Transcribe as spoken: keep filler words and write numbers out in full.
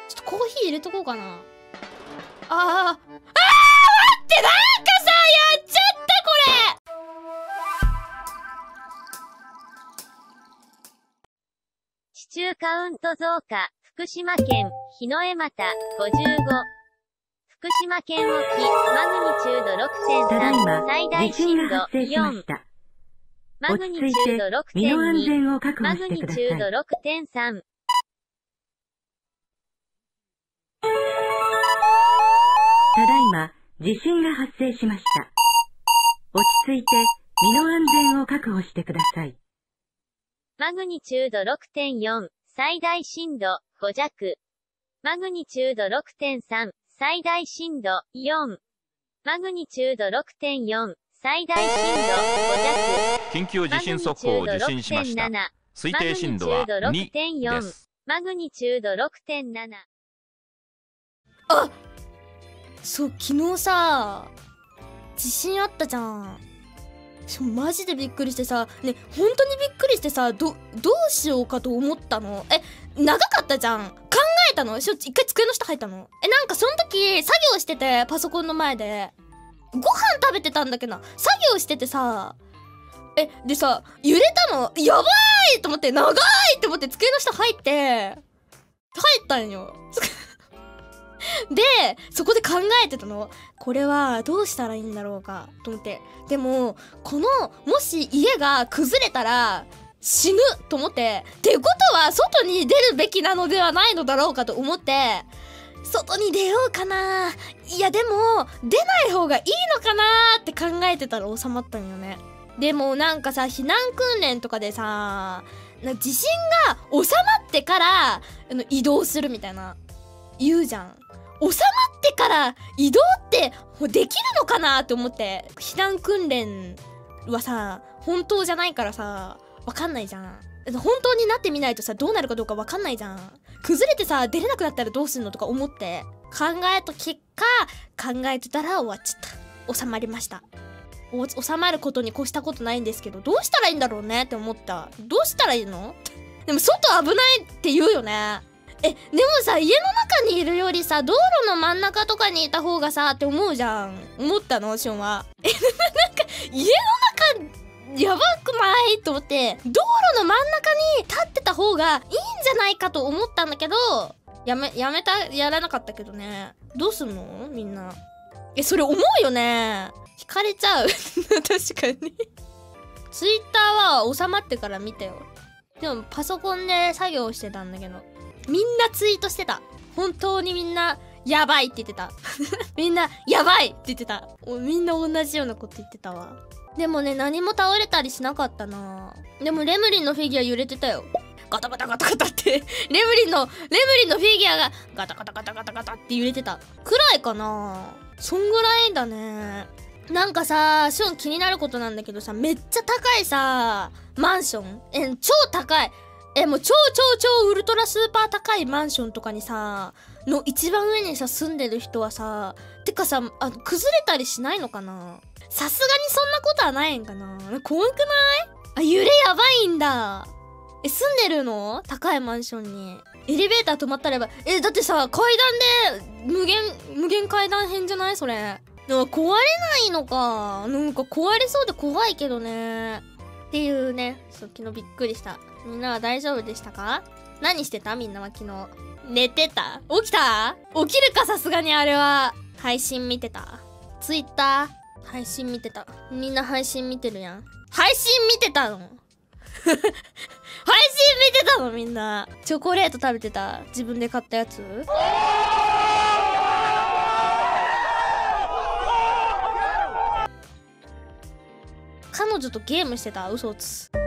ちょっとコーヒー入れとこうかな。あーあーあー、待って、なんかさ、やっちゃったこれ。 地中カウント増加、福島県、日の絵又、ごじゅうご。福島県沖、マグニチュード ろくてんさん、最大震度よん。マグニチュード ろくてんに、マグニチュード ろくてんさん。 ただいま、地震が発生しました。落ち着いて、身の安全を確保してください。 マグニチュード ろくてんよん、最大震度ご弱。マグニチュード ろくてんさん、最大震度よん。マグニチュード ろくてんよん、最大震度ご弱。 緊急地震速報を受信しました。推定震度はにです。 マグニチュード ろくてんなな。 あ、そう、昨日さ、地震あったじゃん。マジでびっくりしてさ、ね、本当にびっくりしてさ、ど、どうしようかと思ったの。え、長かったじゃん。考えたの？しょ、一回机の下入ったの？え、なんかその時、作業してて、パソコンの前で。ご飯食べてたんだけど、作業しててさ、え、でさ、揺れたの、やばいと思って、長いって思って机の下入って、入ったんよ。で、そこで考えてたの。これはどうしたらいいんだろうかと思って。でも、この、もし家が崩れたら死ぬと思って、ってことは外に出るべきなのではないのだろうかと思って、外に出ようかな。いやでも、出ない方がいいのかなって考えてたら収まったんよね。でもなんかさ、避難訓練とかでさ、地震が収まってから、あの、移動するみたいな、言うじゃん。収まってから移動ってできるのかなって思って。避難訓練はさ、本当じゃないからさ、わかんないじゃん。本当になってみないとさ、どうなるかどうかわかんないじゃん。崩れてさ、出れなくなったらどうすんのとか思って考えた結果、考えてたら終わっちゃった。収まりました。お収まることに越したことないんですけど、どうしたらいいんだろうねって思った。どうしたらいいの？でも外危ないって言うよね。え、でもさ、家の中にいるよりさ、道路の真ん中とかにいた方がさ、って思うじゃん。思ったの、シオンは。え、なんか、家の中、やばくないと思って、道路の真ん中に立ってた方がいいんじゃないかと思ったんだけど、やめ、やめた、やらなかったけどね。どうすんの？みんな。え、それ思うよね。惹かれちゃう。確かに。ツイッターは収まってから見たよ。でも、パソコンで作業してたんだけど。みんなツイートしてた。本当にみんな、やばいって言ってた。みんな、やばいって言ってた。みんな同じようなこと言ってたわ。でもね、何も倒れたりしなかったな。でもレムリンのフィギュア揺れてたよ。ガタガタガタガタって。レムリンの、レムリンのフィギュアがガタガタガタガタガタって揺れてた。くらいかな。そんぐらいだね。なんかさ、ショーン気になることなんだけどさ、めっちゃ高いさ、マンション。え、超高い。え、もう超超超ウルトラスーパー高いマンションとかにさ、の一番上にさ、住んでる人はさ、てかさ、あ、崩れたりしないのかな？さすがにそんなことはないんかな？怖くない？あ、揺れやばいんだ。え、住んでるの？高いマンションに。エレベーター止まったらやばい。え、だってさ、階段で、無限、無限階段編じゃない？それ。でも壊れないのか。なんか壊れそうで怖いけどね。っていうね、そう、昨日びっくりした。みんなは大丈夫でしたか？何してた？みんなは昨日。寝てた？起きた？起きるかさすがにあれは。配信見てた？ツイッター？配信見てた。みんな配信見てるやん。配信見てたの？配信見てたのみんな。チョコレート食べてた？自分で買ったやつ？彼女とゲームしてた？嘘をつ。